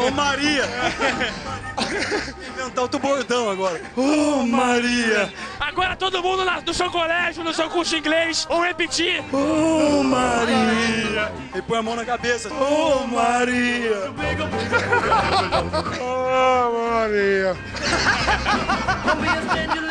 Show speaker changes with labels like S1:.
S1: Ô Maria! Inventar outro bordão agora. Ô Maria!
S2: Agora todo mundo no seu colégio, no seu curso de inglês, ou repetir.
S1: Ô Maria! E põe a mão na cabeça. Ô Maria!
S3: Ô Maria!